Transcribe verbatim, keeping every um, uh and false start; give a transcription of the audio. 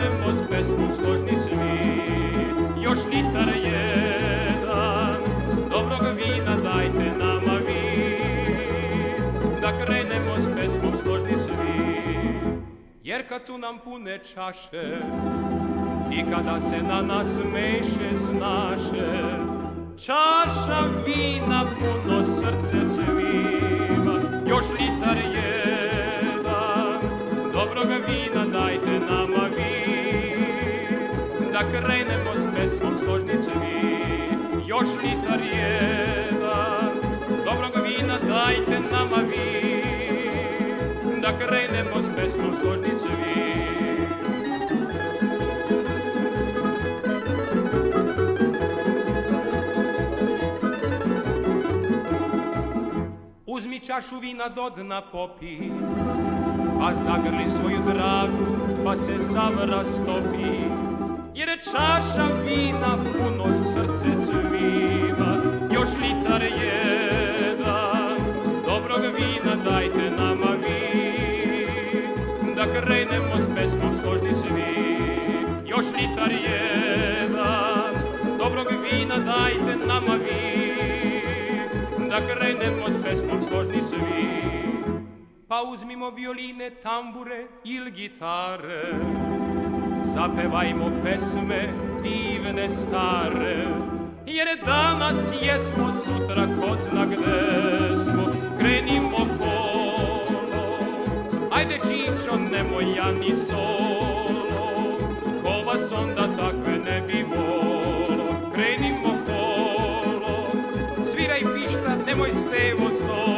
krenemo s pesmom složni svi. Još litar jedan, dobrog vina dajte nama vi, da krenemo s pesmom složni svi. Jer kad su nam pune čaše i kada se na nas meše snaše, čaša vina puno srce svima. Još litar jedan, dobrog vina dajte nama vi, da krenemo s pesmom složni svi. Još litar jedan, dobrog vina dajte nama vi, da krenemo s pesmom složni svi. Uzmi čašu vina do dna popi, a zagrli svoju dragu, pa se sav rastopi. Jer je čaša vina puno srce svima. Još litar jedan, dobrog vina dajte nama vi, da krenemo s pesmom složni svi. Još litar jedan, dobrog vina dajte nama vi, da krenemo s pesmom složni svi. Pa uzmimo violine, tambure ili gitare, zapevajmo pesme divne stare. Jer danas jesmo, sutra ko zna gde smo, krenimo kolo. Ajde Čičo, nemoj ja ni solo, ko vas onda takve ne bi volo. Krenimo kolo, sviraj pišta, nemoj Stevo solo.